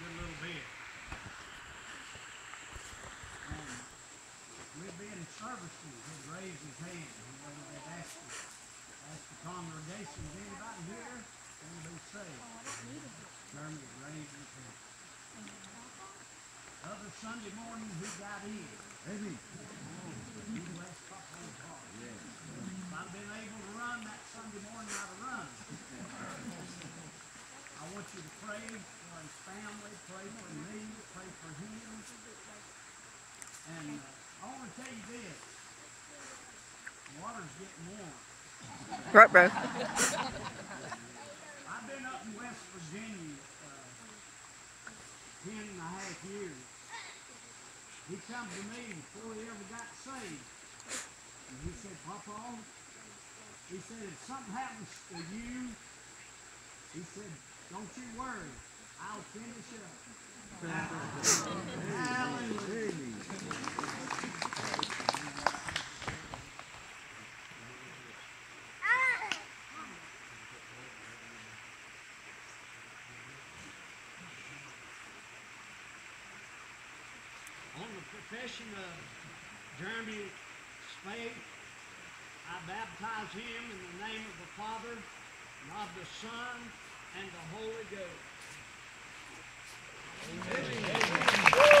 good little bit. We'll be in services. He'd raise his hand. Whether they'd ask the congregation, is anybody here? Anybody saved? Jeremy raised his hand. Other Sunday morning, he got in. Amen. He blessed Papa's heart. Yes. If I'd been able to run that Sunday morning, I'd have run. I want you to pray for his family, pray for me, pray for him. And I want to tell you this. The water's getting warm. Right, bro. I've been up in West Virginia 10 and a half years. He come to me before he ever got saved. And he said, Papa, he said, if something happens to you, he said, don't you worry, I'll finish up. Hallelujah. On the profession of Jeremy Spade, I baptize him in the name of the Father, and of the Son, and the Holy Ghost. Amen. Amen.